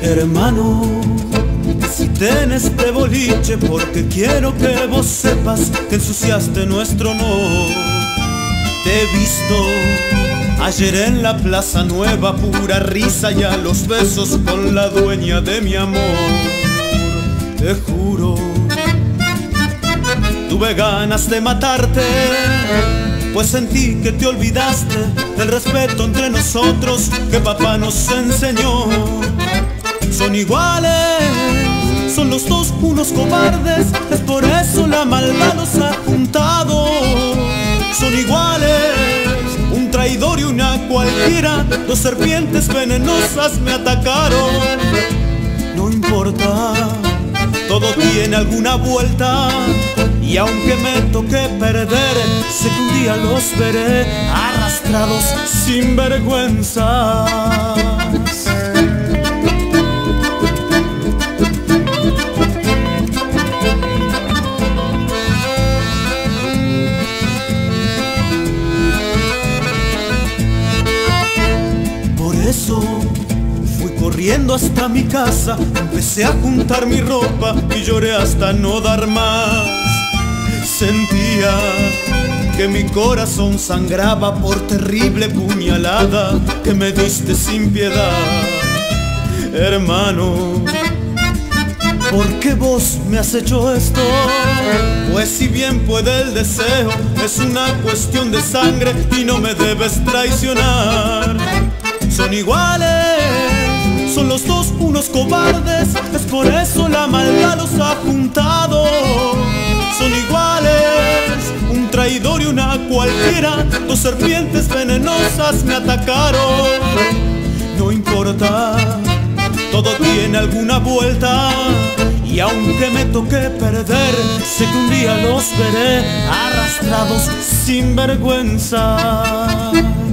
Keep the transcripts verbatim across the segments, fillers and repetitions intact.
Hermano, visité en este boliche porque quiero que vos sepas que ensuciaste nuestro honor. Te he visto ayer en la Plaza Nueva, pura risa y a los besos con la dueña de mi amor. Te juro, tuve ganas de matarte, pues sentí que te olvidaste del respeto entre nosotros que papá nos enseñó. Son iguales, son los dos unos cobardes, es por eso la maldad los ha juntado. Son iguales, un traidor y una cualquiera, dos serpientes venenosas me atacaron. No importa, todo tiene alguna vuelta, y aunque me toque perder, sé que un día los veré arrastrados sin vergüenzas. Por eso fui corriendo hasta mi casa, empecé a juntar mi ropa y lloré hasta no dar más. Sentía que mi corazón sangraba por terrible puñalada que me diste sin piedad. Hermano, ¿por qué vos me has hecho esto? Pues si bien puede el deseo, es una cuestión de sangre y no me debes traicionar. Son iguales, son los dos unos cobardes, es por eso la maldad los ha juntado. Son iguales, un traidor y una cualquiera, dos serpientes venenosas me atacaron. No importa, todo tiene alguna vuelta, y aunque me toque perder, sé que un día los veré arrastrados sin vergüenza.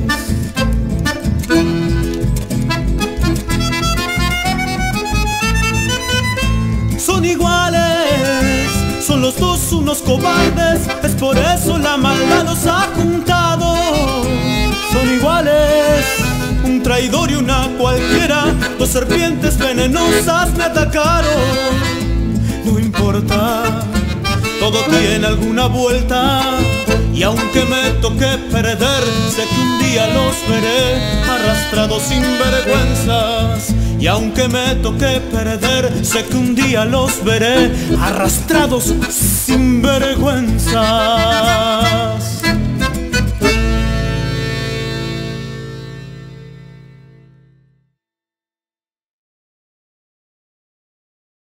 Son iguales, son los dos unos cobardes, es por eso la maldad los ha juntado. Son iguales, un traidor y una cualquiera, dos serpientes venenosas me atacaron. No importa, todo tiene alguna vuelta, y aunque me toque perder, sé que un día los veré arrastrados sin vergüenzas. Y aunque me toque perder, sé que un día los veré arrastrados sin vergüenzas.